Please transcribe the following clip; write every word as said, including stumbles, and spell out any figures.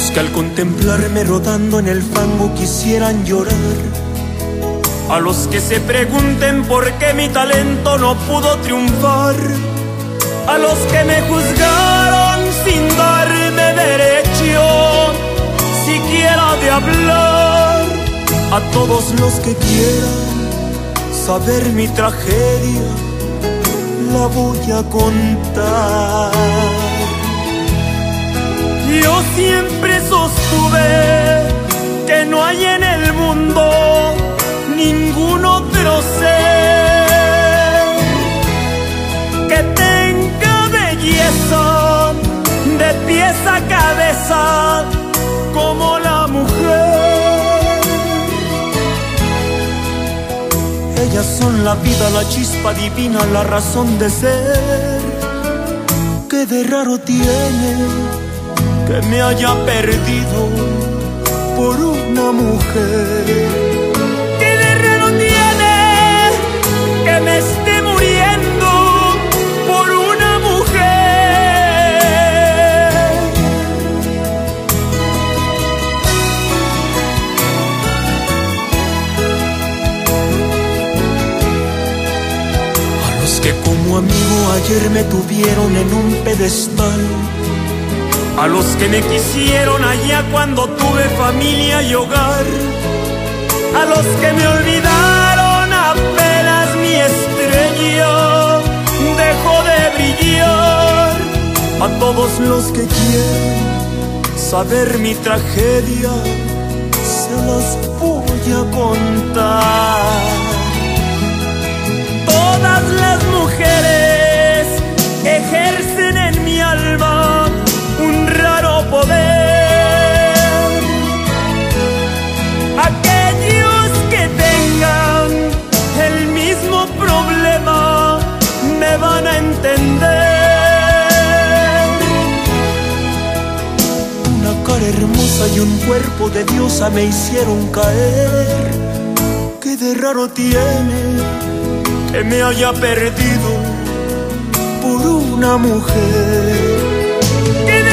que al contemplarme rodando en el fango quisieran llorar, a los que se pregunten por qué mi talento no pudo triunfar, a los que me juzgaron sin darme derecho siquiera de hablar, a todos los que quieran saber mi tragedia, la voy a contar. Yo siempre sostuve que no hay en el mundo ningún otro ser que tenga belleza de pies a cabeza como la mujer. Ellas son la vida, la chispa divina, la razón de ser. ¿Qué de raro tiene que me haya perdido por una mujer? Que me esté muriendo por una mujer. A los que como amigo ayer me tuvieron en un pedestal, a los que me quisieron allá cuando tuve familia y hogar, a los que me olvidaron apenas mi estrella dejó de brillar, a todos los que quieren saber mi tragedia se las voy a contar. Todas las mujeres ejercen en mi alma un raro poder. Aquellos que tengan el mismo problema me van a entender. Una cara hermosa y un cuerpo de diosa me hicieron caer. ¿Qué de raro tiene que me haya perdido por una mujer? ¿Qué